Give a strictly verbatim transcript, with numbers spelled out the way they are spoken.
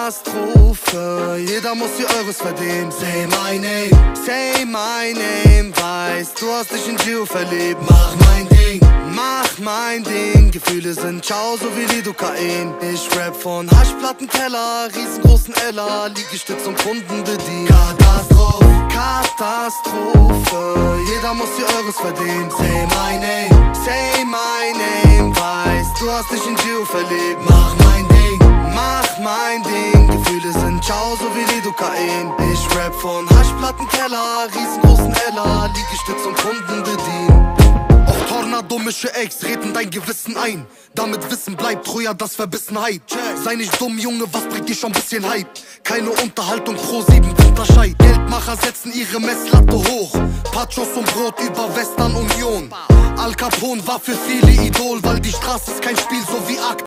Katastrophe, jeder muss hier Eures verdienen. Say my name, say my name. Weißt, du hast dich in Gio verliebt. Mach mein Ding, mach mein Ding. Gefühle sind ciao, so wie Lidocain. Ich rap von Haschplattenkeller, riesengroßen Ella, Liegestütz und Kunden bedient. Katastrophe, Katastrophe, jeder muss hier Eures verdienen. Say my name, say my name. Weißt, du hast dich in Gio verliebt. Mach mein Ding, mach mein Ding. Gefühle sind ciao, so wie Lidocain. Ich rap von Haschplattenkeller, riesengroßen Ella, Liegestütz und Kunden bedient. Auch Tornado mische Eggs, reden dein Gewissen ein. Damit Wissen bleibt treuer, das Verbissenheit. Sei nicht dumm, Junge, was bringt dir schon bisschen Hype? Keine Unterhaltung, Pro sieben Winterscheid. Geldmacher setzen ihre Messlatte hoch. Pachos und Brot über Western Union. Al Capone war für viele Idol, weil die Straße ist kein Spiel, so wie Akt.